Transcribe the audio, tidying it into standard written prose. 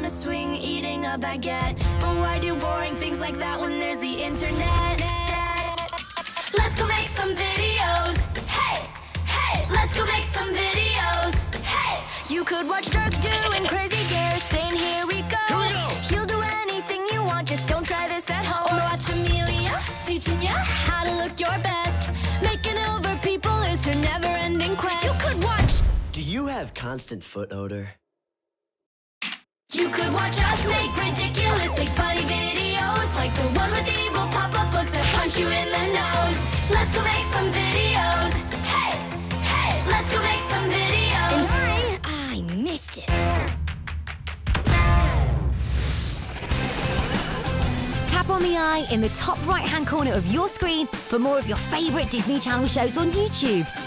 on a swing eating a baguette. But why do boring things like that when there's the internet? Let's go make some videos. Hey, hey, let's go make some videos. Hey, you could watch Dirk doing crazy dares, saying here we go. He'll do anything you want, just don't try this at home. Or watch Amelia teaching you how to look your best. Making over people is her never-ending quest. You could watch. Do you have constant foot odor? You could watch us make ridiculously funny videos, like the one with the evil pop-up books that punch you in the nose. Let's go make some videos. Hey, hey, let's go make some videos. And I missed it. Tap on the eye in the top right-hand corner of your screen for more of your favourite Disney Channel shows on YouTube.